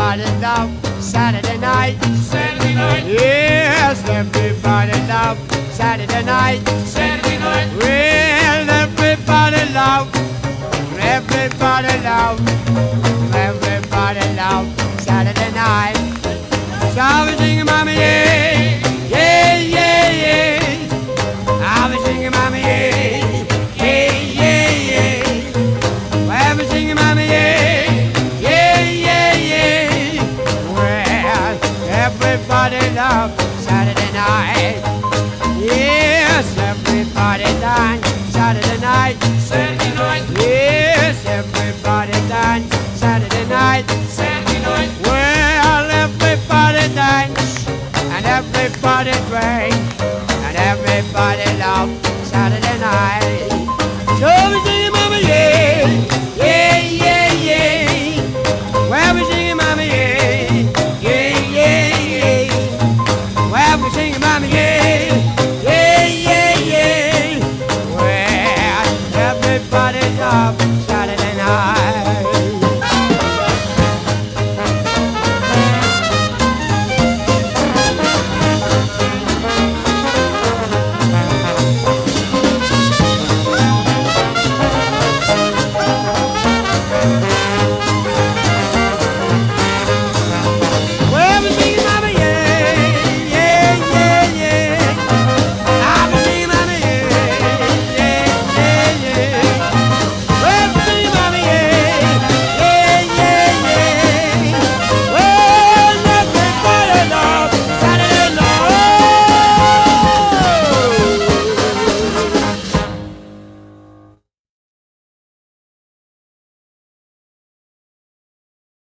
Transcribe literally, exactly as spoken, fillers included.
everybody love Saturday night. Saturday night. Yes, everybody love Saturday night. Saturday night. Well, everybody love, everybody love, everybody love Saturday night. So I was singing, Mama, yeah, yeah, yeah, yeah. I was singing, Mama, yeah, yeah, yeah, yeah. Well, I was singing, Mama, yeah, yeah, yeah, yeah. Well, everybody love Saturday night. Yes, everybody dance Saturday night. Saturday night. Yes, everybody dance Saturday night. Saturday night. Well, everybody dance and everybody drink.